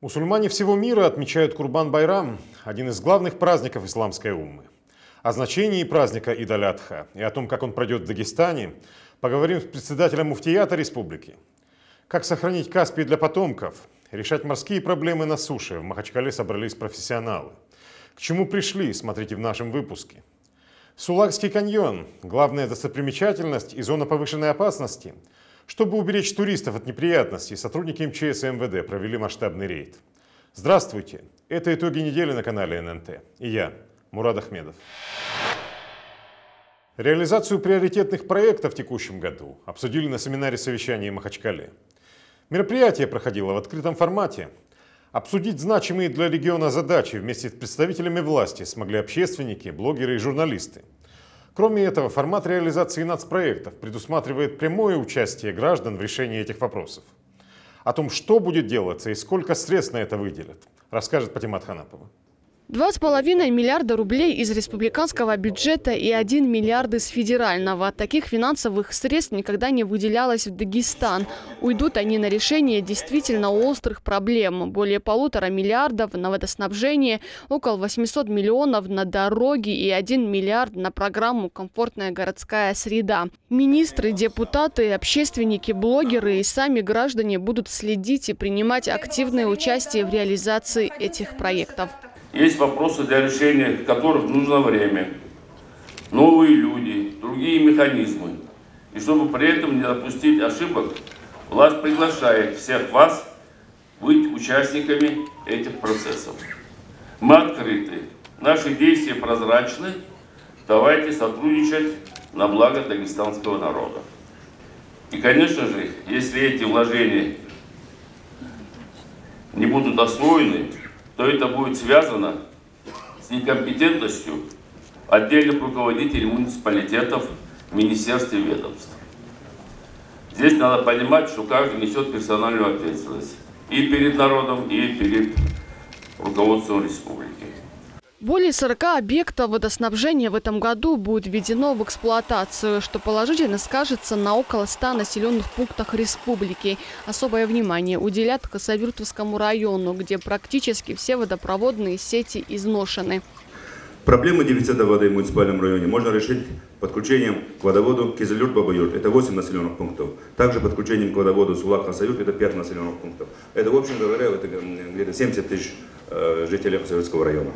Мусульмане всего мира отмечают Курбан-Байрам, один из главных праздников исламской уммы. О значении праздника Ид-аль-Адха и о том, как он пройдет в Дагестане, поговорим с председателем муфтията республики. Как сохранить Каспий для потомков, решать морские проблемы на суше. В Махачкале собрались профессионалы. К чему пришли, смотрите в нашем выпуске. Сулакский каньон – главная достопримечательность и зона повышенной опасности. Чтобы уберечь туристов от неприятностей, сотрудники МЧС и МВД провели масштабный рейд. Здравствуйте! Это итоги недели на канале ННТ. И я, Мурад Ахмедов. Реализацию приоритетных проектов в текущем году обсудили на семинаре совещания в Махачкале. Мероприятие проходило в открытом формате. Обсудить значимые для региона задачи вместе с представителями власти смогли общественники, блогеры и журналисты. Кроме этого, формат реализации нацпроектов предусматривает прямое участие граждан в решении этих вопросов. О том, что будет делаться и сколько средств на это выделят, расскажет Патимат Ханапова. 2,5 миллиарда рублей из республиканского бюджета и 1 миллиард из федерального. Таких финансовых средств никогда не выделялось в Дагестан. Уйдут они на решение действительно острых проблем. Более 1,5 миллиарда на водоснабжение, около 800 миллионов на дороги и 1 миллиард на программу «Комфортная городская среда». Министры, депутаты, общественники, блогеры и сами граждане будут следить и принимать активное участие в реализации этих проектов. Есть вопросы, для решения которых нужно время, новые люди, другие механизмы. И чтобы при этом не допустить ошибок, власть приглашает всех вас быть участниками этих процессов. Мы открыты, наши действия прозрачны, давайте сотрудничать на благо дагестанского народа. И, конечно же, если эти вложения не будут освоены, то это будет связано с некомпетентностью отдельных руководителей муниципалитетов, министерств и ведомств. Здесь надо понимать, что каждый несет персональную ответственность и перед народом, и перед руководством республики. Более 40 объектов водоснабжения в этом году будет введено в эксплуатацию, что положительно скажется на около 100 населенных пунктах республики. Особое внимание уделят Хасавюртовскому району, где практически все водопроводные сети изношены. Проблему дефицита воды в муниципальном районе можно решить подключением к водоводу Кизилюрт-Бабаюрт. Это 8 населенных пунктов. Также подключением к водоводу Сулак-Хасавюрт. Это 5 населенных пунктов. Это, в общем говоря, это где-то 70 тысяч жителей Хасавюртского района.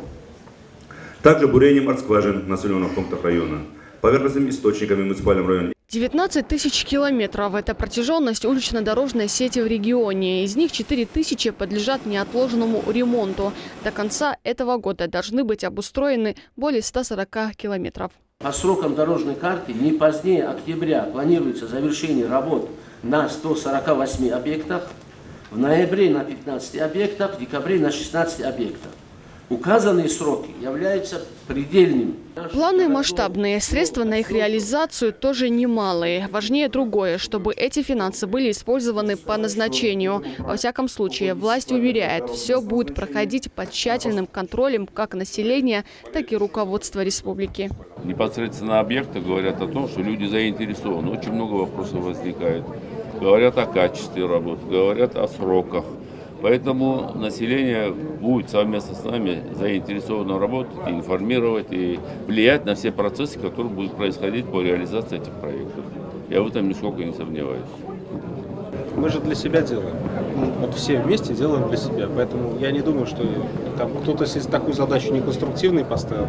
Также бурением от скважин в населенных пунктах района, поверхностными источниками в муниципальном районе. 19 тысяч километров – это протяженность улично-дорожной сети в регионе. Из них 4 тысячи подлежат неотложному ремонту. До конца этого года должны быть обустроены более 140 километров. По срокам дорожной карты не позднее октября планируется завершение работ на 148 объектах, в ноябре на 15 объектах, в декабре на 16 объектах. Указанные сроки являются предельными. Планы масштабные, средства на их реализацию тоже немалые. Важнее другое, чтобы эти финансы были использованы по назначению. Во всяком случае, власть уверяет, все будет проходить под тщательным контролем как населения, так и руководства республики. Непосредственно на объектах говорят о том, что люди заинтересованы. Очень много вопросов возникает. Говорят о качестве работы, говорят о сроках. Поэтому население будет совместно с нами заинтересовано работать, и информировать и влиять на все процессы, которые будут происходить по реализации этих проектов. Я в этом нисколько не сомневаюсь. Мы же для себя делаем. Вот все вместе делаем для себя. Поэтому я не думаю, что там кто-то себе такую задачу неконструктивной поставил.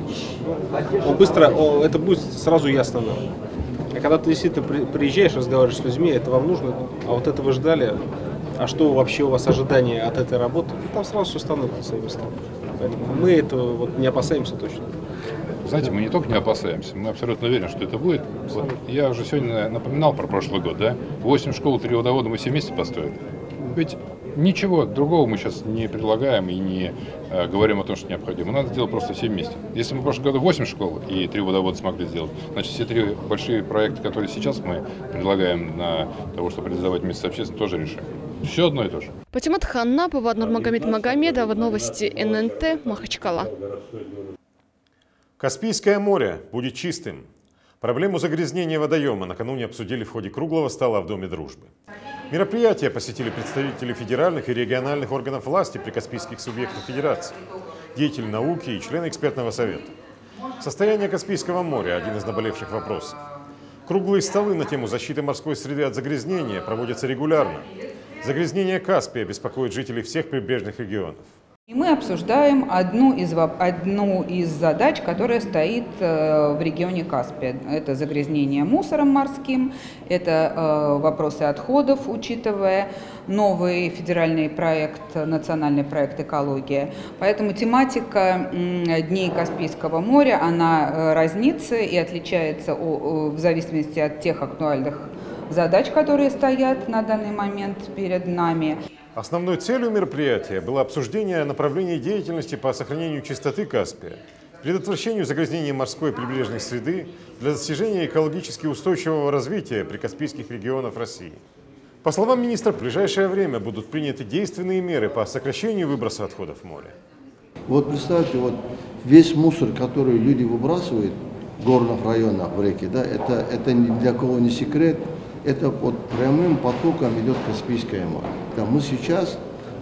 Он быстро, это будет сразу ясно нам. А когда ты действительно приезжаешь, разговариваешь с людьми, это вам нужно, а вот этого ждали. А что вообще у вас ожидания от этой работы? Там сразу все становится на свои места. Поэтому мы этого вот не опасаемся точно. Знаете, мы не только не опасаемся, мы абсолютно уверены, что это будет. Вот я уже сегодня напоминал про прошлый год, да? 8 школ, 3 водовода мы все вместе построили. Ведь ничего другого мы сейчас не предлагаем и не говорим о том, что необходимо. Надо сделать просто все вместе. Если мы в прошлом году 8 школ и 3 водовода смогли сделать, значит, все 3 большие проекты, которые сейчас мы предлагаем на того, чтобы реализовать вместе с общественностью, тоже решим. Все одно и то же. Патимат Ханапова, Нурмагомед Магомедов, новости ННТ, Махачкала. Каспийское море будет чистым. Проблему загрязнения водоема накануне обсудили в ходе круглого стола в Доме дружбы. Мероприятие посетили представители федеральных и региональных органов власти прикаспийских субъектов федерации, деятели науки и члены экспертного совета. Состояние Каспийского моря – один из наболевших вопросов. Круглые столы на тему защиты морской среды от загрязнения проводятся регулярно. Загрязнение Каспия беспокоит жителей всех прибрежных регионов. И мы обсуждаем одну из задач, которая стоит в регионе Каспия. Это загрязнение мусором морским, это вопросы отходов, учитывая новый федеральный проект, национальный проект «Экология». Поэтому тематика Дней Каспийского моря, она разнится и отличается в зависимости от тех актуальных задач, которые стоят на данный момент перед нами. Основной целью мероприятия было обсуждение направлений деятельности по сохранению чистоты Каспия, предотвращению загрязнения морской и прибрежной среды для достижения экологически устойчивого развития прикаспийских регионов России. По словам министра, в ближайшее время будут приняты действенные меры по сокращению выброса отходов в море. Вот представьте, вот весь мусор, который люди выбрасывают в горных районах в реке, да, это ни для кого не секрет. Это под прямым потоком идет Каспийское море. Мы сейчас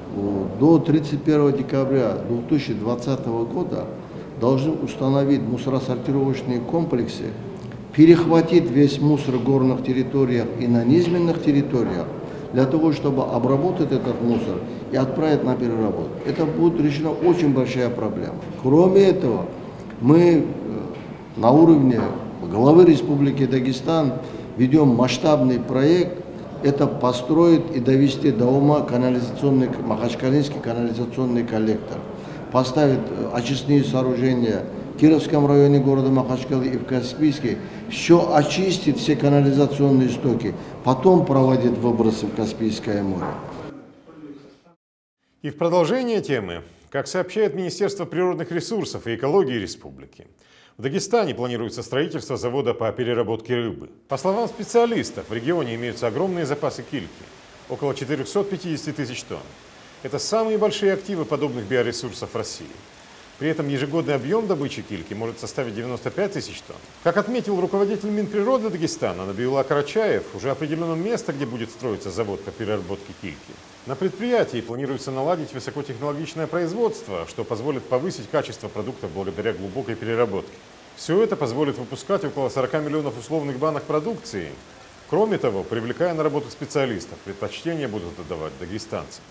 до 31 декабря 2020 года должны установить мусоросортировочные комплексы, перехватить весь мусор в горных территориях и на низменных территориях, для того, чтобы обработать этот мусор и отправить на переработку. Это будет решена очень большая проблема. Кроме этого, мы на уровне главы Республики Дагестан ведем масштабный проект, это построить и довести до ума Махачкалинский канализационный коллектор, поставить очистные сооружения в Кировском районе города Махачкалы и в Каспийске, все очистить, все канализационные стоки, потом проводить выбросы в Каспийское море. И в продолжение темы, как сообщает Министерство природных ресурсов и экологии республики, в Дагестане планируется строительство завода по переработке рыбы. По словам специалистов, в регионе имеются огромные запасы кильки – около 450 тысяч тонн. Это самые большие активы подобных биоресурсов в России. При этом ежегодный объем добычи кильки может составить 95 тысяч тонн. Как отметил руководитель Минприроды Дагестана Набиулла Карачаев, уже определено место, где будет строиться завод по переработке кильки. На предприятии планируется наладить высокотехнологичное производство, что позволит повысить качество продуктов благодаря глубокой переработке. Все это позволит выпускать около 40 миллионов условных банок продукции. Кроме того, привлекая на работу специалистов, предпочтение будут отдавать дагестанцам.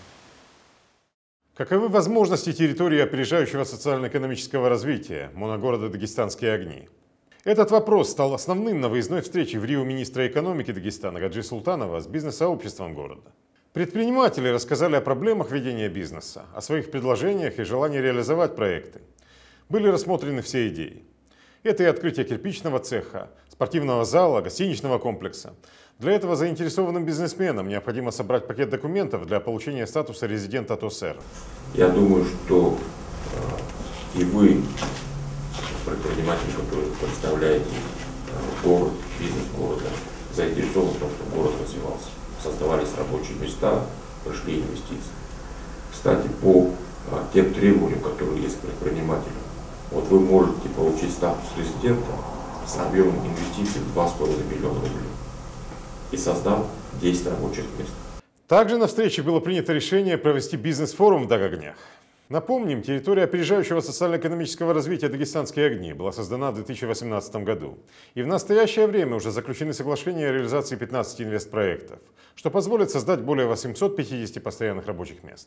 Каковы возможности территории опережающего социально-экономического развития моногорода «Дагестанские огни»? Этот вопрос стал основным на выездной встрече в Рио министра экономики Дагестана Гаджи Султанова с бизнес-сообществом города. Предприниматели рассказали о проблемах ведения бизнеса, о своих предложениях и желании реализовать проекты. Были рассмотрены все идеи. Это и открытие кирпичного цеха, спортивного зала, гостиничного комплекса. Для этого заинтересованным бизнесменам необходимо собрать пакет документов для получения статуса резидента ТОСР. Я думаю, что и вы, предприниматели, которые представляете город, бизнес города, заинтересованы в том, чтобы город развивался. Создавались рабочие места, пришли инвестиции. Кстати, по тем требованиям, которые есть к предпринимателям, вот вы можете получить статус резидента с объемом инвестиций в 2,5 миллиона рублей и создав 10 рабочих мест. Также на встрече было принято решение провести бизнес-форум в Дагогнях. Напомним, территория опережающего социально-экономического развития «Дагестанские огни» была создана в 2018 году. И в настоящее время уже заключены соглашения о реализации 15 инвестпроектов, что позволит создать более 850 постоянных рабочих мест.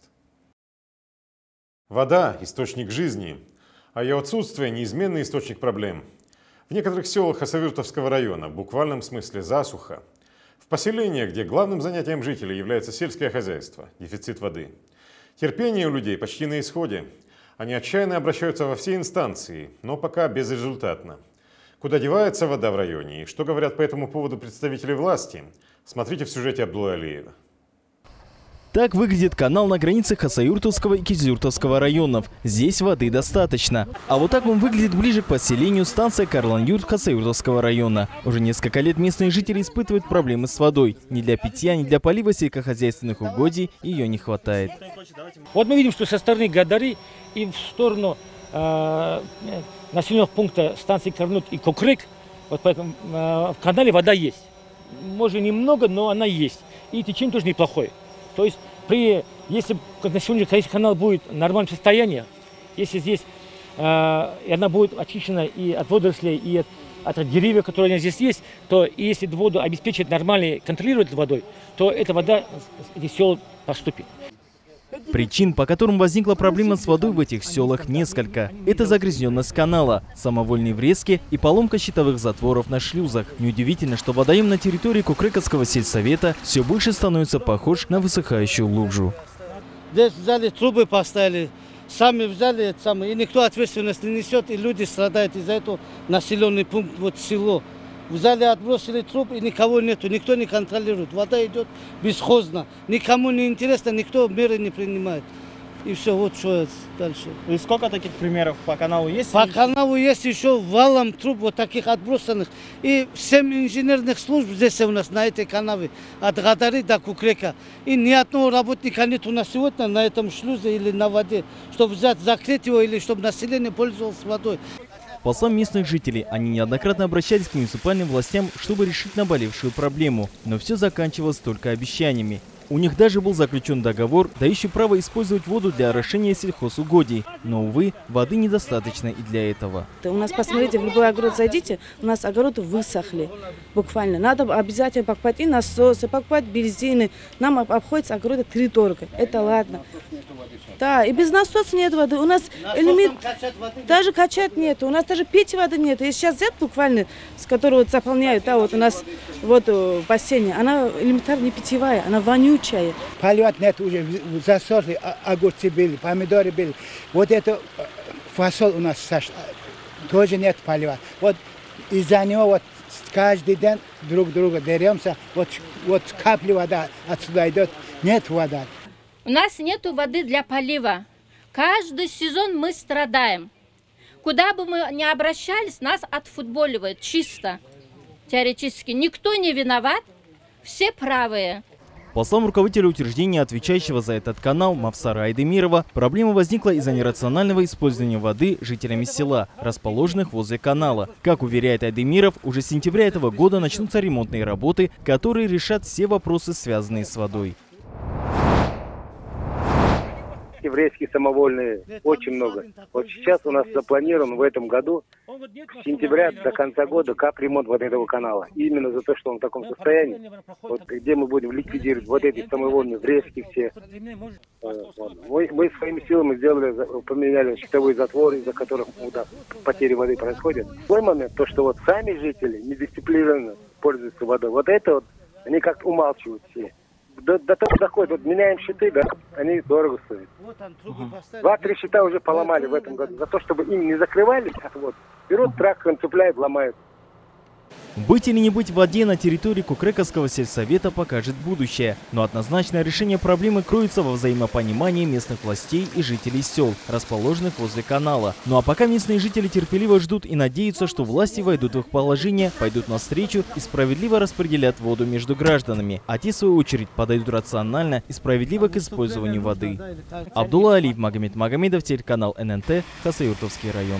Вода – источник жизни, а ее отсутствие – неизменный источник проблем. В некоторых селах Хасавюртовского района в буквальном смысле засуха. В поселениях, где главным занятием жителей является сельское хозяйство, дефицит воды. Терпение у людей почти на исходе. Они отчаянно обращаются во все инстанции, но пока безрезультатно. Куда девается вода в районе и что говорят по этому поводу представители власти, смотрите в сюжете Абдулла Алиева. Так выглядит канал на границе Хасавюртовского и Кизилюртовского районов. Здесь воды достаточно. А вот так он выглядит ближе к поселению станция Карлан-Юрт Хасавюртовского района. Уже несколько лет местные жители испытывают проблемы с водой. Ни для питья, ни для полива сельскохозяйственных угодий ее не хватает. Вот мы видим, что со стороны Гадары и в сторону населенных пунктов станции Карнут и Кокрык Вот поэтому в канале вода есть. Может немного, но она есть. И течение тоже неплохое. То есть если на сегодня канал будет в нормальном состоянии, если здесь и она будет очищена и от водорослей, и от деревьев, которые здесь есть, то и если воду обеспечить нормально, контролировать водой, то эта вода из этих сел поступит. Причин, по которым возникла проблема с водой в этих селах, несколько. Это загрязненность канала, самовольные врезки и поломка щитовых затворов на шлюзах. Неудивительно, что водоем на территории Кукрыковского сельсовета все больше становится похож на высыхающую лужу. Здесь взяли трубы, поставили, сами взяли, и никто ответственность не несет, и люди страдают из-за этого. Населенный пункт, вот село. Взяли, отбросили труп, и никого нету, никто не контролирует. Вода идет бесхозно, никому не интересно, никто меры не принимает. И все, вот что дальше. И сколько таких примеров по каналу есть? По каналу есть еще валом труб вот таких отбросанных. И 7 инженерных служб здесь у нас на этой канаве, от Гадары до Кукрека. И ни одного работника нет у нас сегодня на этом шлюзе или на воде, чтобы взять, закрыть его или чтобы население пользовалось водой. По словам местных жителей, они неоднократно обращались к муниципальным властям, чтобы решить наболевшую проблему. Но все заканчивалось только обещаниями. У них даже был заключен договор, дающий право использовать воду для орошения сельхозугодий. Но, увы, воды недостаточно и для этого. У нас, посмотрите, в любой огород зайдите, у нас огороды высохли. Буквально. Надо обязательно покупать и насосы, покупать бензины. Нам обходится огороды 3 дорого. Это ладно. Да, и без насоса нет воды. У нас элемент, даже качать нет. У нас даже пить воды нет. И сейчас взять буквально, с которого вот заполняют, да, вот у нас вот в бассейне, она элементарно не питьевая, она вонючая. Поливать нет уже, засохли, огурцы были, помидоры были. Вот это фасоль у нас тоже нет поливать. Вот из-за него вот каждый день друг друга деремся. Вот капли вода отсюда идет, нет воды. У нас нет воды для полива. Каждый сезон мы страдаем. Куда бы мы ни обращались, нас отфутболивают чисто, теоретически. Никто не виноват, все правые. По словам руководителя учреждения, отвечающего за этот канал Мавсара Айдемирова, проблема возникла из-за нерационального использования воды жителями села, расположенных возле канала. Как уверяет Айдемиров, уже с сентября этого года начнутся ремонтные работы, которые решат все вопросы, связанные с водой. Еврейские самовольные очень много. Вот сейчас у нас запланирован в этом году с сентября до конца года капремонт вот этого канала. И именно за то, что он в таком состоянии, вот где мы будем ликвидировать вот эти самовольные врезки все. Мы своими силами сделали, поменяли щитовые затворы, из-за которых потери воды происходят. Такой момент, то что вот сами жители недисциплинированно пользуются водой. Вот это вот они как-то умалчивают все. До того доходит, вот меняем щиты, да, они дорого стоят. 2-3 щита уже поломали в этом году. За то, чтобы им не закрывались, вот, берут трактор, цепляют, ломают. Быть или не быть в воде на территории Кукрыковского сельсовета покажет будущее. Но однозначное решение проблемы кроется во взаимопонимании местных властей и жителей сел, расположенных возле канала. Ну а пока местные жители терпеливо ждут и надеются, что власти войдут в их положение, пойдут навстречу и справедливо распределят воду между гражданами. А те, в свою очередь, подойдут рационально и справедливо к использованию воды. Абдулла Алиев, Магомед Магомедов, телеканал ННТ, Хасавюртовский район.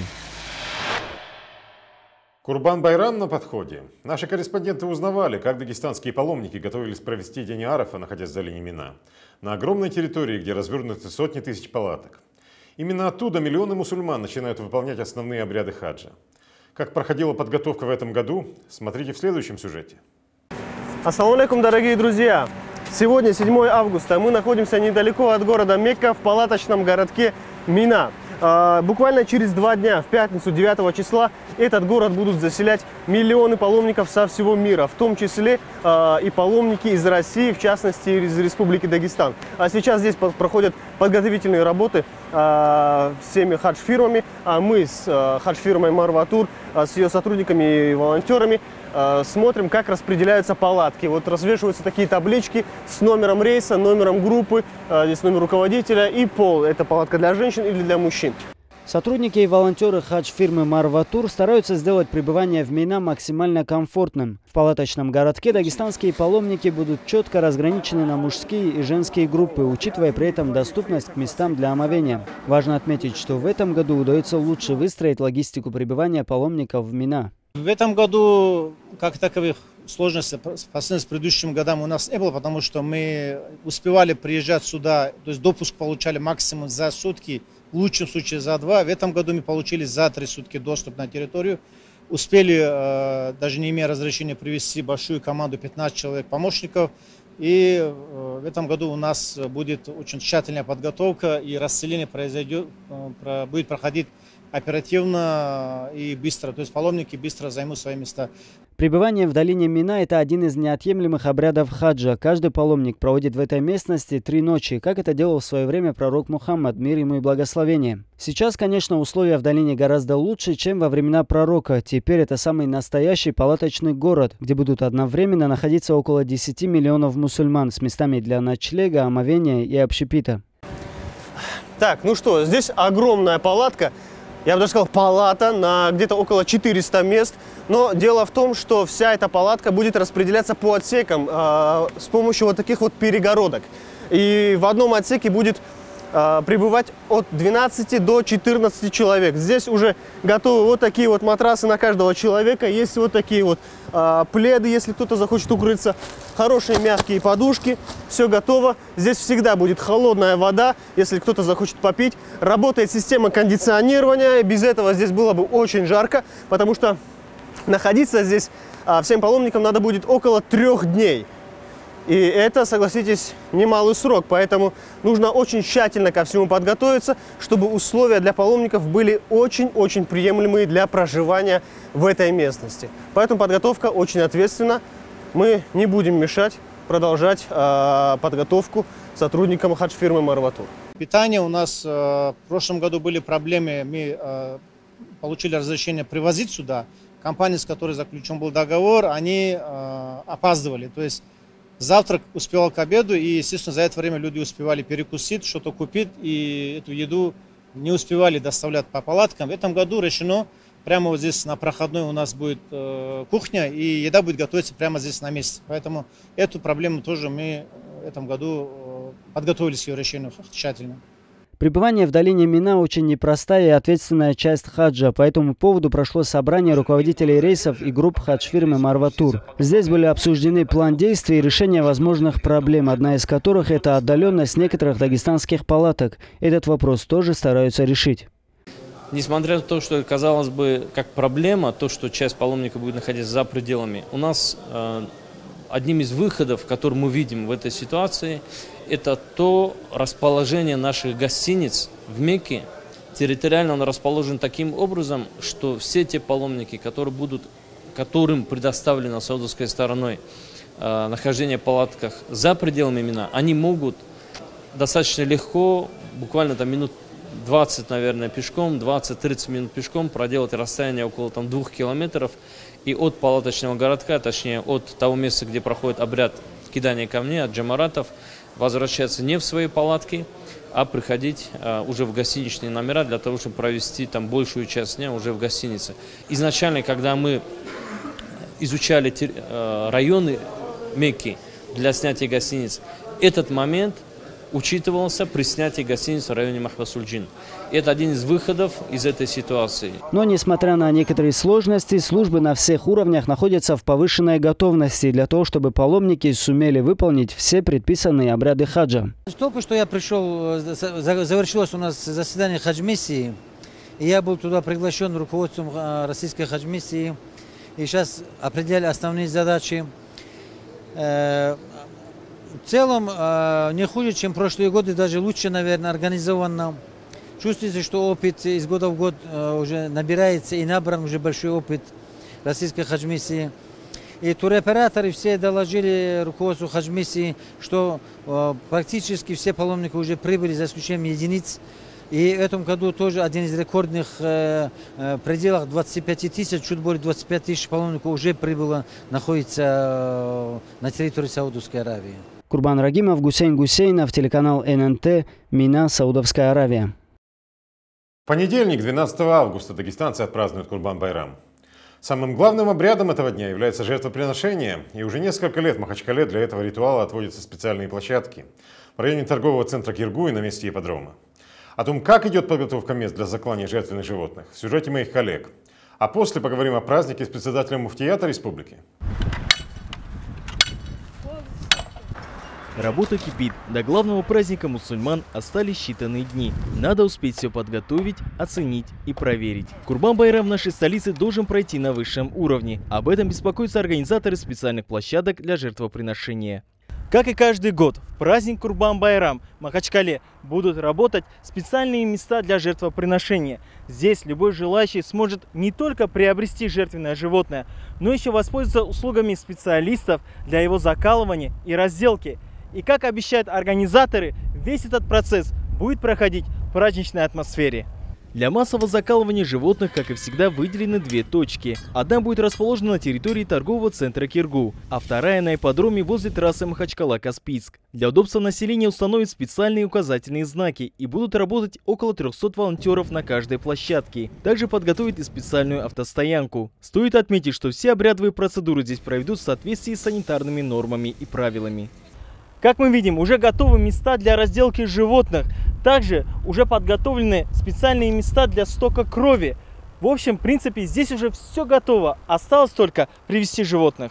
Курбан-Байрам на подходе. Наши корреспонденты узнавали, как дагестанские паломники готовились провести День Арафа, находясь в долине Мина, на огромной территории, где развернуты сотни тысяч палаток. Именно оттуда миллионы мусульман начинают выполнять основные обряды хаджа. Как проходила подготовка в этом году, смотрите в следующем сюжете. Ассаламу алейкум, дорогие друзья! Сегодня 7 августа. Мы находимся недалеко от города Мекка, в палаточном городке Мина. Буквально через 2 дня, в пятницу 9 числа, этот город будут заселять миллионы паломников со всего мира, в том числе и паломники из России, в частности из Республики Дагестан. А сейчас здесь проходят подготовительные работы всеми хадж-фирмами. Мы с хадж-фирмой Марватур, с ее сотрудниками и волонтерами смотрим, как распределяются палатки. Вот развешиваются такие таблички с номером рейса, номером группы, здесь номер руководителя и пол. Это палатка для женщин или для мужчин. Сотрудники и волонтеры хадж-фирмы Марватур стараются сделать пребывание в Мина максимально комфортным. В палаточном городке дагестанские паломники будут четко разграничены на мужские и женские группы, учитывая при этом доступность к местам для омовения. Важно отметить, что в этом году удается лучше выстроить логистику пребывания паломников в Мина. В этом году, как таковых сложностей по сравнению с предыдущими годами у нас не было, потому что мы успевали приезжать сюда, то есть допуск получали максимум за сутки, в лучшем случае за 2. В этом году мы получили за 3 сутки доступ на территорию. Успели, даже не имея разрешения, привести большую команду, 15 человек помощников. И в этом году у нас будет очень тщательная подготовка, и расселение будет проходить оперативно и быстро. То есть паломники быстро займут свои места. Пребывание в долине Мина – это один из неотъемлемых обрядов хаджа. Каждый паломник проводит в этой местности 3 ночи, как это делал в свое время пророк Мухаммад, мир ему и благословение. Сейчас, конечно, условия в долине гораздо лучше, чем во времена пророка. Теперь это самый настоящий палаточный город, где будут одновременно находиться около 10 миллионов мусульман с местами для ночлега, омовения и общепита. Так, ну что, здесь огромная палатка. Я бы даже сказал, палата на где-то около 400 мест. Но дело в том, что вся эта палатка будет распределяться по отсекам с помощью вот таких вот перегородок. И в одном отсеке будет пребывать от 12 до 14 человек. Здесь уже готовы вот такие вот матрасы на каждого человека. Есть вот такие вот пледы, если кто-то захочет укрыться. Хорошие мягкие подушки. Все готово. Здесь всегда будет холодная вода, если кто-то захочет попить. Работает система кондиционирования. Без этого здесь было бы очень жарко, потому что находиться здесь всем паломникам надо будет около 3 дней. И это, согласитесь, немалый срок, поэтому нужно очень тщательно ко всему подготовиться, чтобы условия для паломников были очень-очень приемлемые для проживания в этой местности. Поэтому подготовка очень ответственна. Мы не будем мешать продолжать подготовку сотрудникам хадж-фирмы Марватур. Питание у нас в прошлом году были проблемы. Мы получили разрешение привозить сюда. Компания, с которой заключен был договор, они опаздывали. То есть завтрак успевал к обеду, и, естественно, за это время люди успевали перекусить, что-то купить, и эту еду не успевали доставлять по палаткам. В этом году решено, прямо вот здесь на проходной у нас будет кухня, и еда будет готовиться прямо здесь на месте. Поэтому эту проблему тоже мы в этом году подготовились к ее решению тщательно. Пребывание в долине Мина очень непростая и ответственная часть хаджа. По этому поводу прошло собрание руководителей рейсов и групп хадж-фирмы Марватур. Здесь были обсуждены план действий и решение возможных проблем, одна из которых – это отдаленность некоторых дагестанских палаток. Этот вопрос тоже стараются решить. Несмотря на то, что казалось бы как проблема, то, что часть паломников будет находиться за пределами, у нас одним из выходов, который мы видим в этой ситуации, это то расположение наших гостиниц в Мекке. Территориально он расположен таким образом, что все те паломники, которым предоставлено саудовской стороной нахождение в палатках за пределами Мина, они могут достаточно легко, буквально там минут 20, наверное, пешком, 20-30 минут пешком проделать расстояние около 2 километров. И от палаточного городка, точнее от того места, где проходит обряд кидания камней, от джамаратов, возвращаться не в свои палатки, а приходить уже в гостиничные номера для того, чтобы провести там большую часть дня уже в гостинице. Изначально, когда мы изучали районы Мекки для снятия гостиниц, этот момент учитывался при снятии гостиниц в районе Махбасуль-Джин. Это один из выходов из этой ситуации. Но, несмотря на некоторые сложности, службы на всех уровнях находятся в повышенной готовности для того, чтобы паломники сумели выполнить все предписанные обряды хаджа. Только что я пришел, завершилось у нас заседание хадж-миссии, и я был туда приглашен руководством российской хадж-миссии, и сейчас определяли основные задачи. В целом не хуже, чем прошлые годы, даже лучше, наверное, организованно. Чувствуется, что опыт из года в год уже набирается, и набран уже большой опыт российской хадж-миссии. И туроператоры все доложили руководству хадж-миссии, что практически все паломники уже прибыли, за исключением единиц. И в этом году тоже один из рекордных пределах 25 тысяч, чуть более 25 тысяч паломников уже прибыло, находится на территории Саудовской Аравии. Курбан Рагимов, Гусейн Гусейнов, телеканал ННТ, Мина, Саудовская Аравия. В понедельник, 12 августа, дагестанцы отпразднуют Курбан-Байрам. Самым главным обрядом этого дня является жертвоприношение, и уже несколько лет в Махачкале для этого ритуала отводятся специальные площадки в районе торгового центра Киргу и на месте ипподрома. О том, как идет подготовка мест для заклания жертвенных животных, в сюжете моих коллег. А после поговорим о празднике с председателем муфтията республики. Работа кипит. До главного праздника мусульман остались считанные дни. Надо успеть все подготовить, оценить и проверить. Курбан-байрам в нашей столице должен пройти на высшем уровне. Об этом беспокоятся организаторы специальных площадок для жертвоприношения. Как и каждый год, в праздник Курбан-байрам в Махачкале будут работать специальные места для жертвоприношения. Здесь любой желающий сможет не только приобрести жертвенное животное, но еще воспользоваться услугами специалистов для его закалывания и разделки. И как обещают организаторы, весь этот процесс будет проходить в праздничной атмосфере. Для массового закалывания животных, как и всегда, выделены две точки. Одна будет расположена на территории торгового центра Киргу, а вторая на ипподроме возле трассы Махачкала-Каспийск. Для удобства населения установят специальные указательные знаки и будут работать около 300 волонтеров на каждой площадке. Также подготовят и специальную автостоянку. Стоит отметить, что все обрядовые процедуры здесь проведут в соответствии с санитарными нормами и правилами. Как мы видим, уже готовы места для разделки животных. Также уже подготовлены специальные места для стока крови. В общем, в принципе, здесь уже все готово. Осталось только привести животных.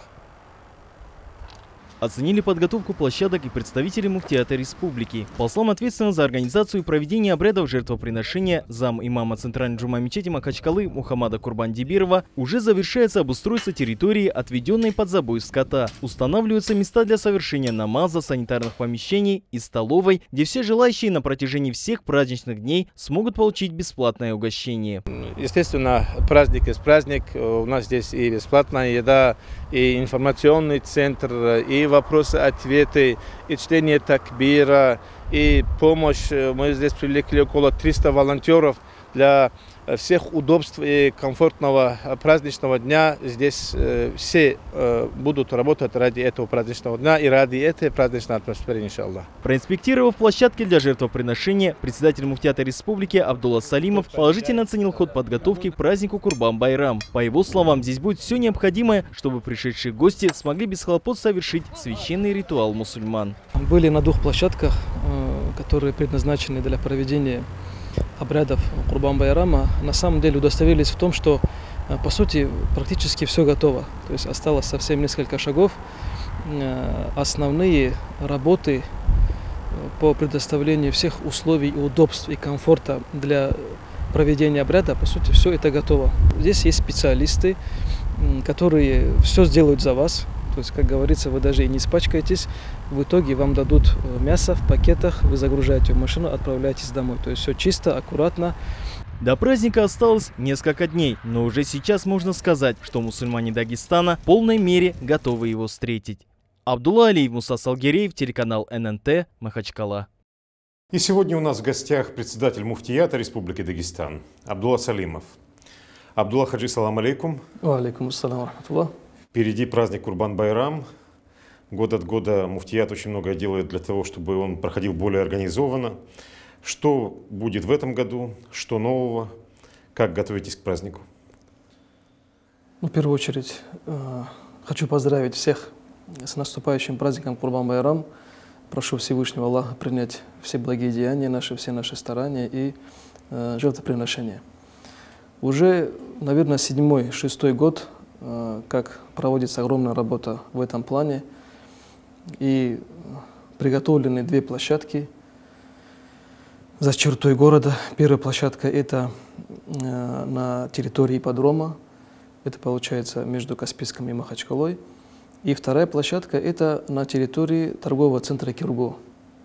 Оценили подготовку площадок и представители муфтията республики. По словам ответственного за организацию и проведение обрядов жертвоприношения зам-имама Центральной джума мечети Махачкалы Мухаммада Курбандибирова уже завершается обустройство территории, отведенной под забой скота. Устанавливаются места для совершения намаза, санитарных помещений и столовой, где все желающие на протяжении всех праздничных дней смогут получить бесплатное угощение. Естественно, праздник есть праздник. У нас здесь и бесплатная еда, и информационный центр, и вопросы-ответы, и чтение такбира, и помощь. Мы здесь привлекли около 300 волонтеров для всех удобств и комфортного праздничного дня. Здесь все будут работать ради этого праздничного дня и ради этой праздничной атмосферы, иншаллах. Проинспектировав площадки для жертвоприношения, председатель муфтията республики Абдулла Салимов положительно оценил ход подготовки к празднику Курбан-байрам. По его словам, здесь будет все необходимое, чтобы пришедшие гости смогли без хлопот совершить священный ритуал мусульман. Были на двух площадках, которые предназначены для проведения обрядов Курбан-байрама. На самом деле удостоверились в том, что по сути практически все готово. То есть осталось совсем несколько шагов. Основные работы по предоставлению всех условий и удобств и комфорта для проведения обряда, по сути, все это готово. Здесь есть специалисты, которые все сделают за вас. То есть, как говорится, вы даже и не испачкаетесь. В итоге вам дадут мясо в пакетах, вы загружаете в машину, отправляетесь домой. То есть все чисто, аккуратно. До праздника осталось несколько дней, но уже сейчас можно сказать, что мусульмане Дагестана в полной мере готовы его встретить. Абдулла Алиев, Муса Салгиреев, телеканал ННТ, Махачкала. И сегодня у нас в гостях председатель муфтията Республики Дагестан Абдулла Салимов. Абдулла хаджи, салам алейкум. Алейкум ассалам рахматуллах. Впереди праздник Курбан-байрам. Год от года муфтият очень многое делает для того, чтобы он проходил более организованно. Что будет в этом году? Что нового? Как готовитесь к празднику? В первую очередь хочу поздравить всех с наступающим праздником Курбан-байрам. Прошу Всевышнего Аллаха принять все благие деяния наши, все наши старания и жертвоприношения. Уже, наверное, 7-6 год, как проводится огромная работа в этом плане. И приготовлены 2 площадки за чертой города. Первая площадка – это на территории ипподрома. Это получается между Каспийском и Махачкалой. И вторая площадка – это на территории торгового центра Киргу.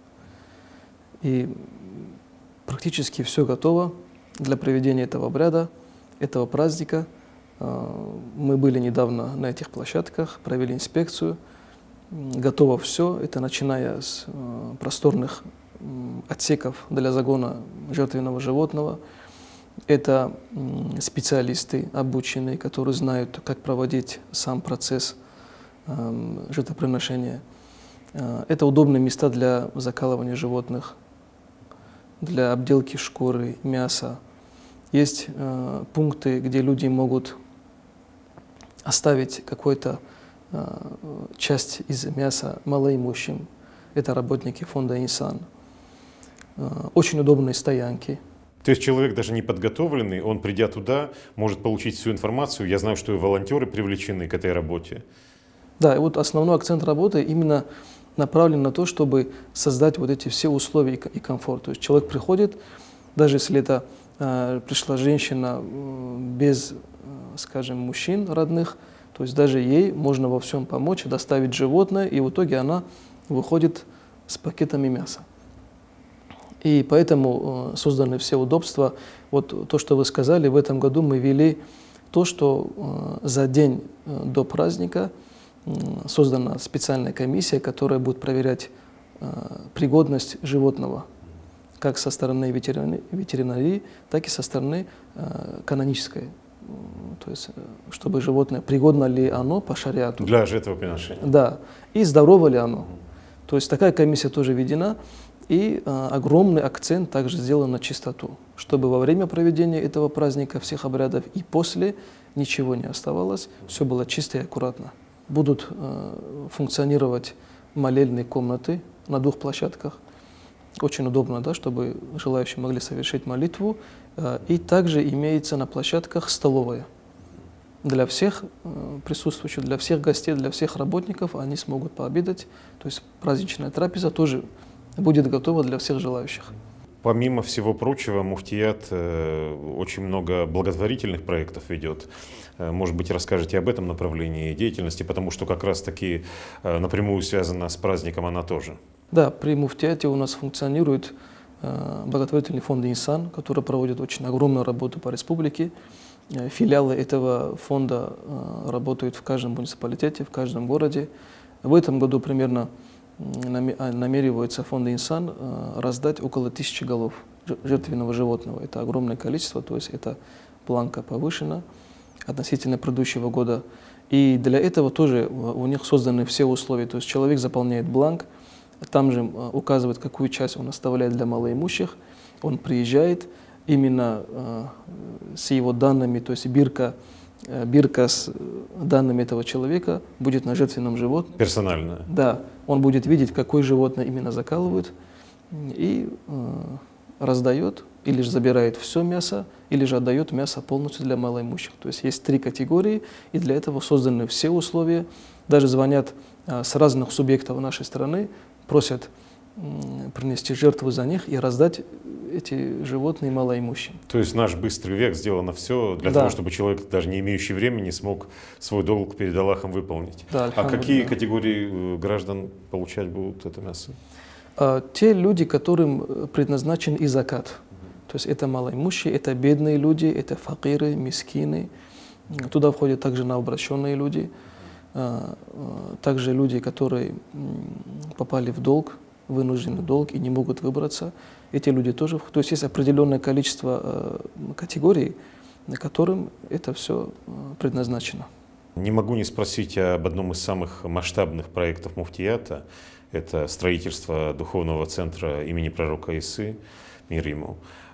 И практически все готово для проведения этого обряда, этого праздника. Мы были недавно на этих площадках, провели инспекцию. Готово все. Это начиная с просторных отсеков для загона жертвенного животного. Это специалисты обученные, которые знают, как проводить сам процесс жертвоприношения. Это удобные места для закалывания животных, для обделки шкуры, мяса. Есть пункты, где люди могут оставить какую-то часть из мяса малоимущим. Это работники фонда «Инсан». Очень удобные стоянки. То есть человек даже не подготовленный, он, придя туда, может получить всю информацию. Я знаю, что и волонтеры привлечены к этой работе. Да, и вот основной акцент работы именно направлен на то, чтобы создать вот эти все условия и комфорт. То есть человек приходит, даже если это пришла женщина без, скажем, мужчин родных, то есть даже ей можно во всем помочь, доставить животное, и в итоге она выходит с пакетами мяса. И поэтому созданы все удобства. Вот то, что вы сказали, в этом году мы ввели то, что за день до праздника создана специальная комиссия, которая будет проверять пригодность животного, как со стороны ветеринарии, так и со стороны канонической. То есть, чтобы животное, пригодно ли оно по шариату. Для жертвоприношения. Да. И здорово ли оно. То есть такая комиссия тоже введена. И огромный акцент также сделан на чистоту, чтобы во время проведения этого праздника, всех обрядов и после ничего не оставалось, все было чисто и аккуратно. Будут функционировать молельные комнаты на 2 площадках. Очень удобно, да, чтобы желающие могли совершить молитву. И также имеется на площадках столовая. Для всех присутствующих, для всех гостей, для всех работников они смогут пообедать. То есть праздничная трапеза тоже будет готова для всех желающих. Помимо всего прочего, муфтият очень много благотворительных проектов ведет. Может быть, расскажете об этом направлении деятельности, потому что как раз-таки напрямую связана с праздником она тоже. Да, при муфтияте у нас функционирует благотворительный фонд «Инсан», который проводит очень огромную работу по республике. Филиалы этого фонда работают в каждом муниципалитете, в каждом городе. В этом году примерно намеревается фонд «Инсан» раздать около 1000 голов жертвенного животного. Это огромное количество, то есть это планка повышена относительно предыдущего года. И для этого тоже у них созданы все условия. То есть человек заполняет бланк, там же указывает, какую часть он оставляет для малоимущих. Он приезжает именно с его данными, то есть бирка с данными этого человека будет на жертвенном животном. Персонально? Да. Он будет видеть, какое животное именно закалывают, и раздает, или же забирает все мясо, или же отдает мясо полностью для малоимущих. То есть есть 3 категории, и для этого созданы все условия. Даже звонят с разных субъектов нашей страны, просят принести жертву за них и раздать эти животные малоимущим. То есть наш быстрый век сделано все для того, чтобы человек, даже не имеющий времени, смог свой долг перед Аллахом выполнить. Да, а какие категории граждан получать будут это мясо? Те люди, которым предназначен и закат. То есть это малоимущие, это бедные люди, это факиры, мискины. Туда входят также новообращенные люди, также люди, которые попали в долг, вынужденный долг и не могут выбраться. Эти люди тоже. То есть есть определенное количество категорий, на которым это все предназначено. Не могу не спросить об одном из самых масштабных проектов муфтията. Это строительство духовного центра имени пророка Исы, мир ему.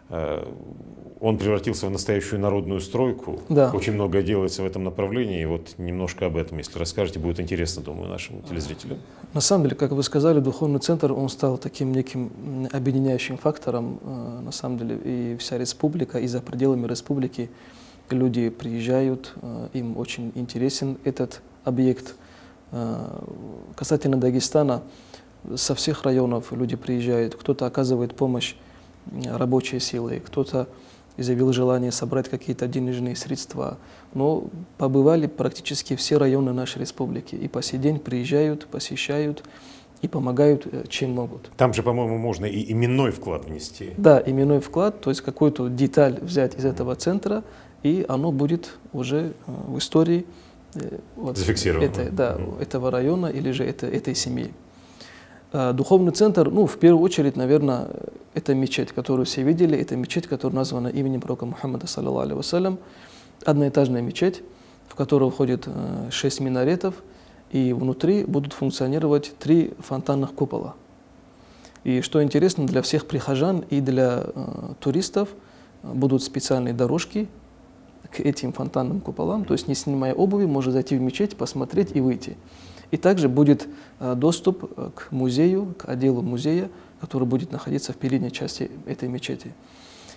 Он превратился в настоящую народную стройку. Да. Очень многое делается в этом направлении. И вот немножко об этом, если расскажете, будет интересно, думаю, нашим телезрителям. На самом деле, как вы сказали, духовный центр, он стал таким неким объединяющим фактором. На самом деле, и вся республика, и за пределами республики люди приезжают, им очень интересен этот объект. Касательно Дагестана, со всех районов люди приезжают, кто-то оказывает помощь рабочей силой, кто-то изъявил желание собрать какие-то денежные средства. Но побывали практически все районы нашей республики. И по сей день приезжают, посещают и помогают, чем могут. Там же, по-моему, можно и именной вклад внести. Да, именной вклад, то есть какую-то деталь взять из этого центра, и оно будет уже в истории вот, этого района или же этой семьи. Духовный центр, ну, в первую очередь, наверное, это мечеть, которую все видели. Это мечеть, которая названа именем пророка Мухаммада, саллаллаху алейхи вассалям. Одноэтажная мечеть, в которую входит 6 минаретов, и внутри будут функционировать 3 фонтанных купола. И что интересно, для всех прихожан и для туристов будут специальные дорожки к этим фонтанным куполам. То есть, не снимая обуви, можно зайти в мечеть, посмотреть и выйти. И также будет доступ к музею, к отделу музея, который будет находиться в передней части этой мечети.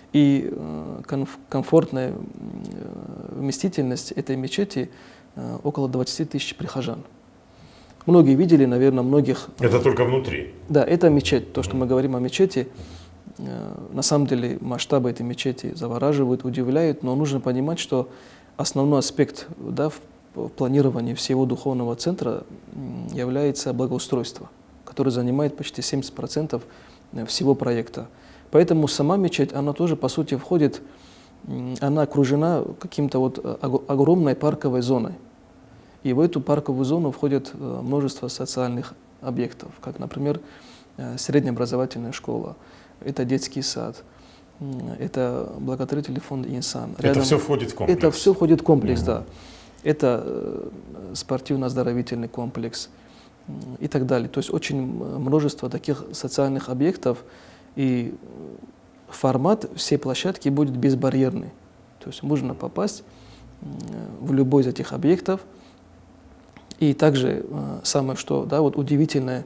И комфортная вместительность этой мечети около 20 тысяч прихожан. Многие видели, наверное, многих... Это только внутри? Да, это мечеть. То, что мы говорим о мечети, на самом деле масштабы этой мечети завораживают, удивляют, но нужно понимать, что основной аспект, да, в планировании всего духовного центра является благоустройство, которое занимает почти 70% всего проекта. Поэтому сама мечеть, она тоже, по сути, входит, она окружена каким-то вот огромной парковой зоной. И в эту парковую зону входит множество социальных объектов, как, например, среднеобразовательная школа, это детский сад, это благотворительный фонд «Инсан». Это все входит в комплекс? Это все входит в комплекс, да. Это спортивно-оздоровительный комплекс и так далее. То есть очень множество таких социальных объектов, и формат всей площадки будет безбарьерный. То есть можно попасть в любой из этих объектов. И также самое, что, да, вот удивительное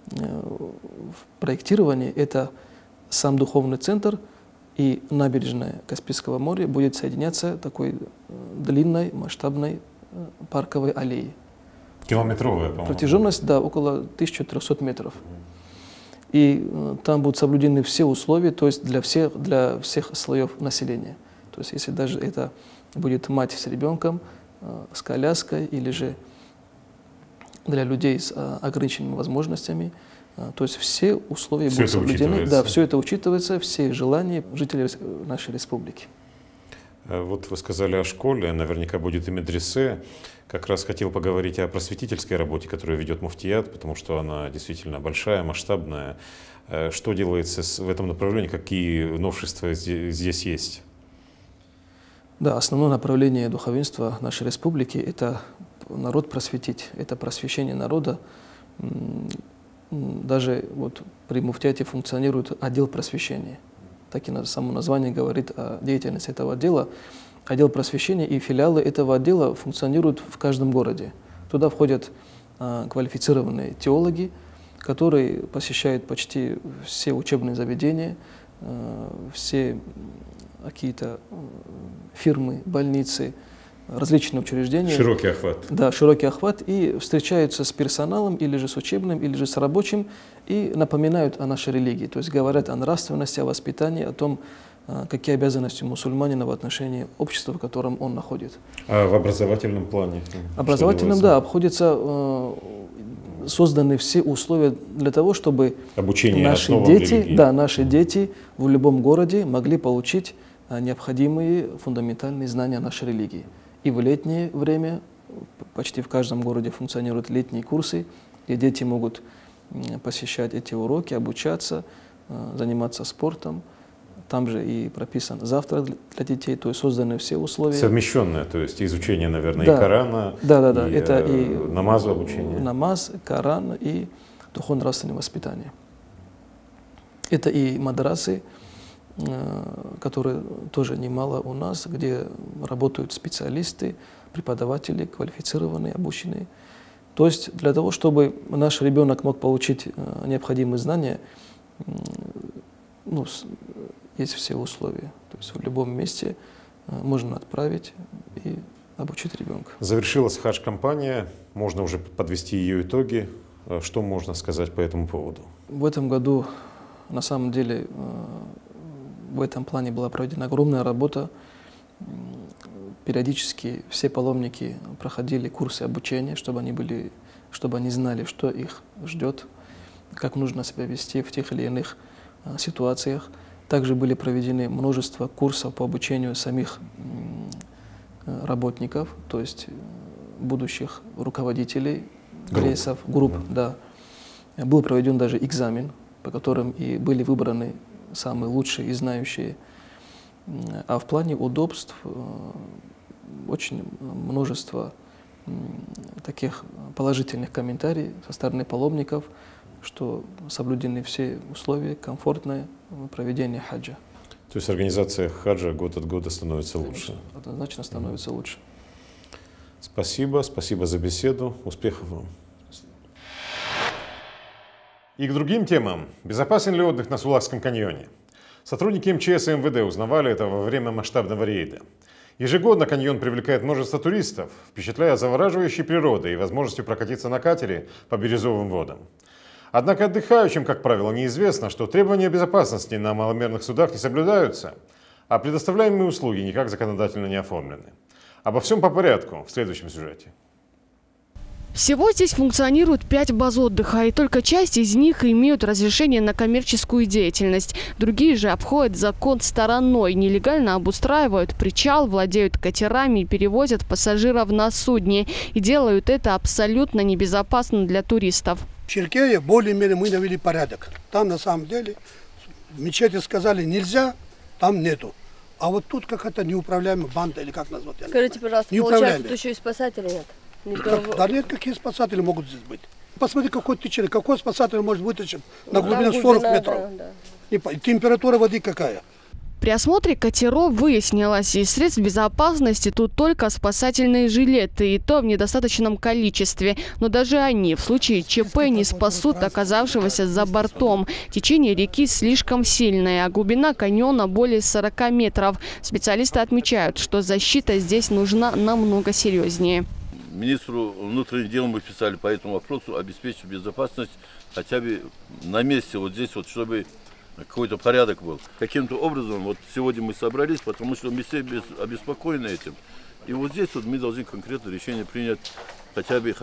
в проектировании, это сам духовный центр и набережная Каспийского моря будет соединяться такой длинной, масштабной парковой аллеей. Километровая, по-моему. Протяженность, да, около 1300 метров. И там будут соблюдены все условия, то есть для всех слоев населения. То есть если даже это будет мать с ребенком, с коляской, или же для людей с ограниченными возможностями, то есть все условия будут соблюдены. Да, все это учитывается, все желания жителей нашей республики. Вот вы сказали о школе, наверняка будет и медресе. Как раз хотел поговорить о просветительской работе, которую ведет муфтият, потому что она действительно большая, масштабная. Что делается в этом направлении, какие новшества здесь есть? Да, основное направление духовенства нашей республики – это народ просветить, это просвещение народа. Даже вот при муфтиате функционирует отдел просвещения. Так и само название говорит о деятельности этого отдела. Отдел просвещения и филиалы этого отдела функционируют в каждом городе. Туда входят квалифицированные теологи, которые посещают почти все учебные заведения, все какие-то фирмы, больницы, различные учреждения. Широкий охват. Да, широкий охват. И встречаются с персоналом, или же с учебным, или же с рабочим, и напоминают о нашей религии. То есть говорят о нравственности, о воспитании, о том, какие обязанности у мусульманина в отношении общества, в котором он находит. А в образовательном плане? Образовательном, да, обходятся, созданы все условия для того, чтобы наши дети в любом городе могли получить необходимые фундаментальные знания нашей религии. И в летнее время почти в каждом городе функционируют летние курсы, где дети могут посещать эти уроки, обучаться, заниматься спортом. Там же и прописан завтрак для детей, то есть созданы все условия. Совмещенное, то есть изучение, наверное, да, и Корана, да, и, это и намазу обучение. Намаз, Коран и духовно-нравственное воспитание. Это и мадрасы, которые тоже немало у нас, где работают специалисты, преподаватели, квалифицированные, обученные. То есть для того, чтобы наш ребенок мог получить необходимые знания, есть все условия. То есть в любом месте можно отправить и обучить ребенка. Завершилась хадж-кампания, можно уже подвести ее итоги. Что можно сказать по этому поводу? В этом году, на самом деле, в этом плане была проведена огромная работа. Периодически все паломники проходили курсы обучения, чтобы они знали, что их ждет, как нужно себя вести в тех или иных ситуациях. Также были проведены множество курсов по обучению самих работников, то есть будущих руководителей рейсов, групп. Да. Был проведен даже экзамен, по которым и были выбраны самые лучшие и знающие. А в плане удобств очень множество таких положительных комментариев со стороны паломников, что соблюдены все условия, комфортное проведение хаджа. То есть организация хаджа год от года становится лучше? Однозначно становится лучше. Спасибо за беседу, успехов вам. И к другим темам. Безопасен ли отдых на Сулакском каньоне? Сотрудники МЧС и МВД узнавали это во время масштабного рейда. Ежегодно каньон привлекает множество туристов, впечатляя завораживающей природой и возможностью прокатиться на катере по бирюзовым водам. Однако отдыхающим, как правило, неизвестно, что требования безопасности на маломерных судах не соблюдаются, а предоставляемые услуги никак законодательно не оформлены. Обо всем по порядку в следующем сюжете. Всего здесь функционирует 5 баз отдыха, и только часть из них имеют разрешение на коммерческую деятельность. Другие же обходят закон стороной, нелегально обустраивают причал, владеют катерами и перевозят пассажиров на судне. И делают это абсолютно небезопасно для туристов. В Черкее более-менее мы навели порядок. Там на самом деле мечети сказали нельзя, там нету. А вот тут какая-то неуправляемая банда, или как назвать? Скажите, пожалуйста, получается, тут еще и спасателей нет? Да нет, какие спасатели могут здесь быть? Посмотри, какой течение, какой спасатель может вытащить на глубину 40 метров. И температура воды какая? При осмотре катеров выяснилось, из средств безопасности тут только спасательные жилеты, и то в недостаточном количестве. Но даже они в случае ЧП не спасут оказавшегося за бортом. Течение реки слишком сильное, а глубина каньона более 40 метров. Специалисты отмечают, что защита здесь нужна намного серьезнее. Министру внутренних дел мы писали по этому вопросу, обеспечить безопасность хотя бы на месте, вот здесь, вот, чтобы какой-то порядок был. Каким-то образом, вот сегодня мы собрались, потому что мы все обеспокоены этим. И вот здесь вот мы должны конкретное решение принять хотя бы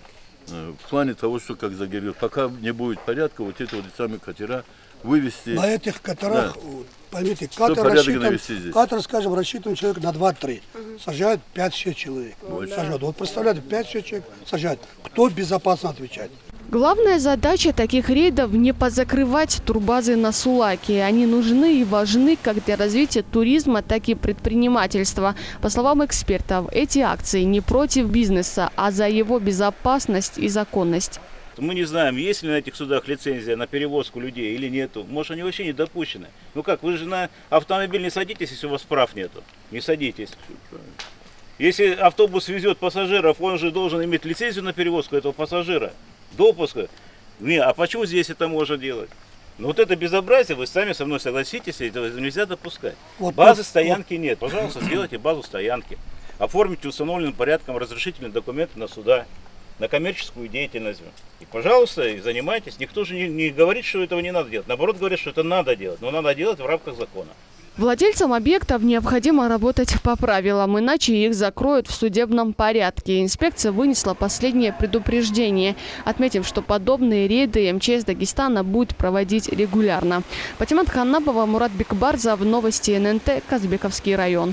в плане того, что, как заговорил, пока не будет порядка, вот эти вот самые катера вывести. На этих катерах, да. Поймите, катер, скажем, рассчитан человек на 2-3. Сажают 5-6 человек. Сажают. Вот представляете, 5-6 человек сажают. Кто безопасно отвечает? Главная задача таких рейдов – не позакрывать турбазы на Сулаке. Они нужны и важны как для развития туризма, так и предпринимательства. По словам экспертов, эти акции не против бизнеса, а за его безопасность и законность. Мы не знаем, есть ли на этих судах лицензия на перевозку людей или нету. Может, они вообще не допущены. Ну как, вы же на автомобиль не садитесь, если у вас прав нету. Не садитесь. Если автобус везет пассажиров, он же должен иметь лицензию на перевозку этого пассажира. Допуска. Не, а почему здесь это можно делать? Ну вот это безобразие, вы сами со мной согласитесь, это нельзя допускать. Базы стоянки нет. Пожалуйста, сделайте базу стоянки. Оформите установленным порядком разрешительные документы на суда, на коммерческую деятельность. И, пожалуйста, и занимайтесь. Никто же не говорит, что этого не надо делать. Наоборот, говорят, что это надо делать. Но надо делать в рамках закона. Владельцам объектов необходимо работать по правилам, иначе их закроют в судебном порядке. Инспекция вынесла последнее предупреждение, отметив, что подобные рейды МЧС Дагестана будет проводить регулярно. Патимат Ханнабова, Мурат Бекбарзов, новости ННТ, Казбековский район.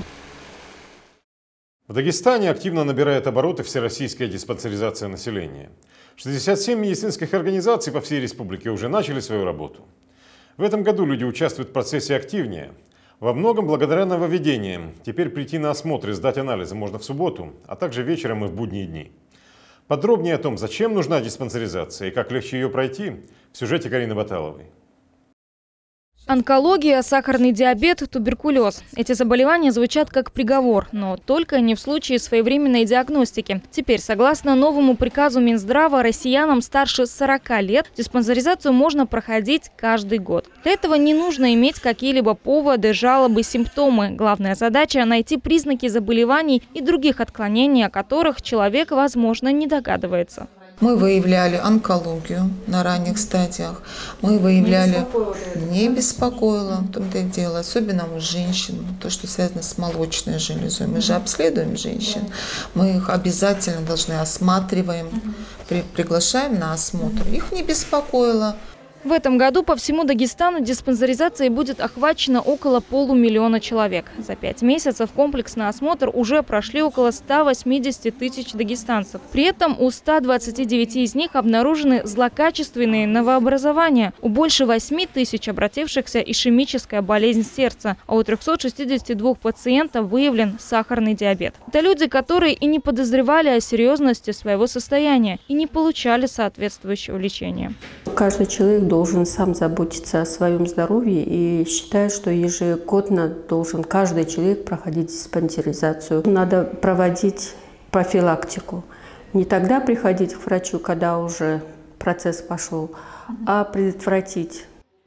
В Дагестане активно набирает обороты всероссийская диспансеризация населения. 67 медицинских организаций по всей республике уже начали свою работу. В этом году люди участвуют в процессе активнее. Во многом благодаря нововведениям. Теперь прийти на осмотр и сдать анализы можно в субботу, а также вечером и в будние дни. Подробнее о том, зачем нужна диспансеризация и как легче ее пройти, в сюжете Карины Баталовой. Онкология, сахарный диабет, туберкулез. Эти заболевания звучат как приговор, но только не в случае своевременной диагностики. Теперь, согласно новому приказу Минздрава, россиянам старше 40 лет диспансеризацию можно проходить каждый год. Для этого не нужно иметь какие-либо поводы, жалобы, симптомы. Главная задача – найти признаки заболеваний и других отклонений, о которых человек, возможно, не догадывается. Мы выявляли онкологию на ранних стадиях, мы выявляли, не беспокоило, в том-то и дело, особенно у женщин, то, что связано с молочной железой. Мы же обследуем женщин, мы их обязательно должны осматриваем, приглашаем на осмотр. Их не беспокоило. В этом году по всему Дагестану диспансеризацией будет охвачено около 500 000 человек. За 5 месяцев комплексный осмотр уже прошли около 180 тысяч дагестанцев. При этом у 129 из них обнаружены злокачественные новообразования. У больше 8 тысяч обратившихся ишемическая болезнь сердца, а у 362 пациентов выявлен сахарный диабет. Это люди, которые и не подозревали о серьезности своего состояния и не получали соответствующего лечения. Каждый человек должен сам заботиться о своем здоровье, и считаю, что ежегодно должен каждый человек проходить диспансеризацию. Надо проводить профилактику. Не тогда приходить к врачу, когда уже процесс пошел, а предотвратить. В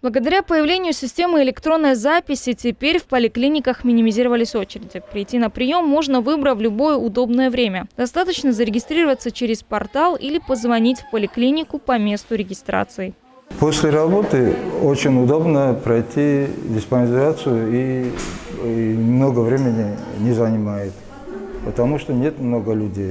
Благодаря появлению системы электронной записи теперь в поликлиниках минимизировались очереди. Прийти на прием можно, выбрав любое удобное время. Достаточно зарегистрироваться через портал или позвонить в поликлинику по месту регистрации. После работы очень удобно пройти диспансеризацию и много времени не занимает, потому что нет много людей.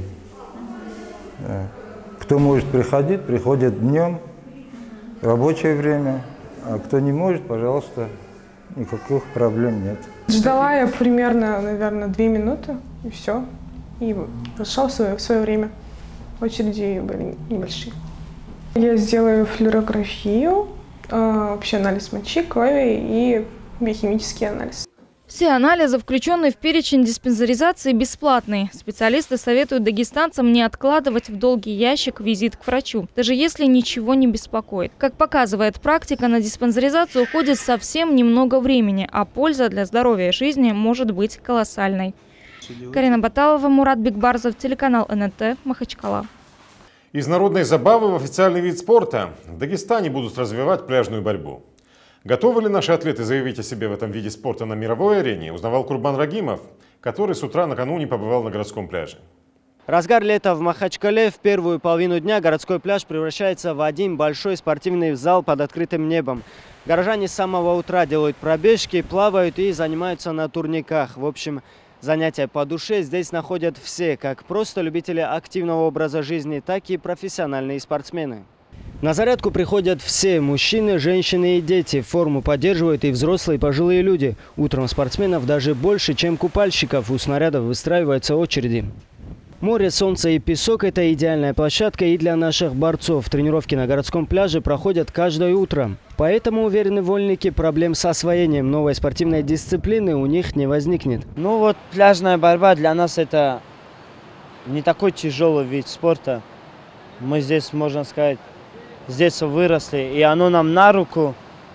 Кто может приходить, приходит днем, рабочее время, а кто не может, пожалуйста, никаких проблем нет. Ждала я примерно, наверное, 2 минуты, и все. И зашел в свое время. Очереди были небольшие. Я сделаю флюорографию, общий анализ мочи, крови и биохимический анализ. Все анализы, включенные в перечень диспансеризации, бесплатные. Специалисты советуют дагестанцам не откладывать в долгий ящик визит к врачу, даже если ничего не беспокоит. Как показывает практика, на диспансеризацию уходит совсем немного времени, а польза для здоровья и жизни может быть колоссальной. Карина Баталова, Мурат Бекбарзов, телеканал НТ, Махачкала. Из народной забавы в официальный вид спорта в Дагестане будут развивать пляжную борьбу. Готовы ли наши атлеты заявить о себе в этом виде спорта на мировой арене, узнавал Курбан Рагимов, который с утра накануне побывал на городском пляже. Разгар лета в Махачкале. В первую половину дня городской пляж превращается в один большой спортивный зал под открытым небом. Горожане с самого утра делают пробежки, плавают и занимаются на турниках. В общем, занятия по душе здесь находят все, как просто любители активного образа жизни, так и профессиональные спортсмены. На зарядку приходят все – мужчины, женщины и дети. Форму поддерживают и взрослые, и пожилые люди. Утром спортсменов даже больше, чем купальщиков. У снарядов выстраиваются очереди. Море, солнце и песок – это идеальная площадка и для наших борцов. Тренировки на городском пляже проходят каждое утро. Поэтому, уверены вольники, проблем с освоением новой спортивной дисциплины у них не возникнет. Ну вот пляжная борьба для нас это не такой тяжелый вид спорта. Мы здесь, можно сказать, с детства выросли, и оно нам на руку.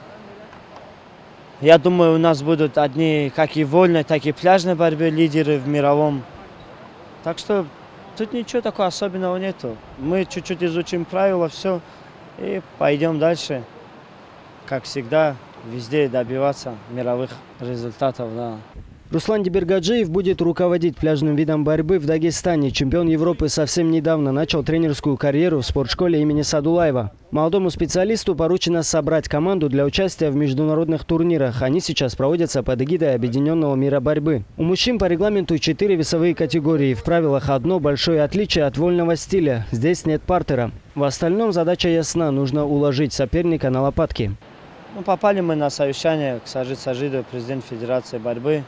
Я думаю, у нас будут одни как и вольной, так и пляжной борьбы лидеры в мировом. Так что тут ничего такого особенного нету. Мы чуть-чуть изучим правила, все, и пойдем дальше. Как всегда, везде добиваться мировых результатов. Да. Руслан Дебергаджиев будет руководить пляжным видом борьбы в Дагестане. Чемпион Европы совсем недавно начал тренерскую карьеру в спортшколе имени Садулаева. Молодому специалисту поручено собрать команду для участия в международных турнирах. Они сейчас проводятся под эгидой Объединенного мира борьбы. У мужчин по регламенту 4 весовые категории. В правилах одно большое отличие от вольного стиля. Здесь нет партера. В остальном задача ясна. Нужно уложить соперника на лопатки. Ну, попали мы на совещание к Сажид Сажидову, президент Федерации борьбы.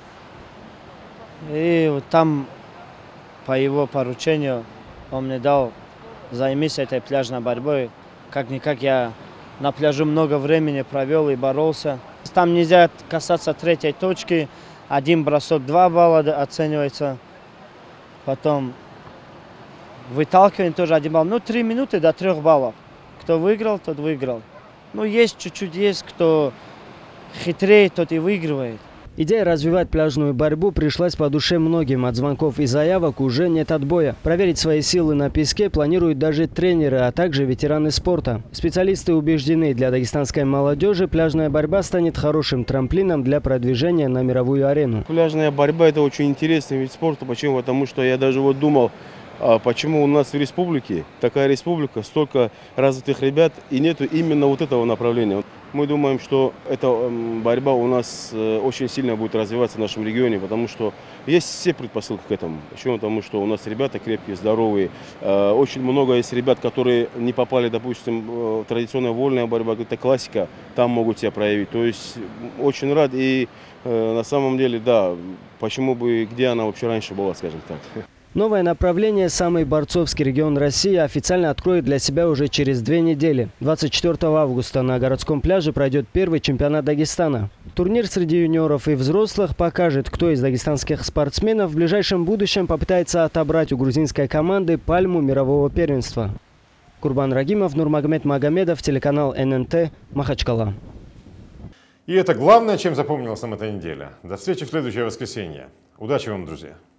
И вот там по его поручению он мне дал займись этой пляжной борьбой. Как-никак я на пляжу много времени провел и боролся. Там нельзя касаться третьей точки. Один бросок 2 балла оценивается. Потом выталкивание тоже 1 балл. Ну, 3 минуты до 3 баллов. Кто выиграл, тот выиграл. Ну, есть чуть-чуть, есть кто хитрее, тот и выигрывает. Идея развивать пляжную борьбу пришлась по душе многим. От звонков и заявок уже нет отбоя. Проверить свои силы на песке планируют даже тренеры, а также ветераны спорта. Специалисты убеждены, для дагестанской молодежи пляжная борьба станет хорошим трамплином для продвижения на мировую арену. Пляжная борьба – это очень интересный вид спорта. Почему? Потому что я даже вот думал, почему у нас в республике, такая республика, столько развитых ребят и нету именно вот этого направления. Мы думаем, что эта борьба у нас очень сильно будет развиваться в нашем регионе, потому что есть все предпосылки к этому. Почему? Потому что у нас ребята крепкие, здоровые. Очень много есть ребят, которые не попали, допустим, в традиционная вольная борьба, это классика, там могут себя проявить. То есть очень рад и на самом деле, да, почему бы, где она вообще раньше была, скажем так. Новое направление «Самый борцовский регион России» официально откроет для себя уже через 2 недели. 24 августа на городском пляже пройдет первый чемпионат Дагестана. Турнир среди юниоров и взрослых покажет, кто из дагестанских спортсменов в ближайшем будущем попытается отобрать у грузинской команды пальму мирового первенства. Курбан Рагимов, Нурмагомед Магомедов, телеканал ННТ, Махачкала. И это главное, чем запомнилась нам эта неделя. До встречи в следующее воскресенье. Удачи вам, друзья!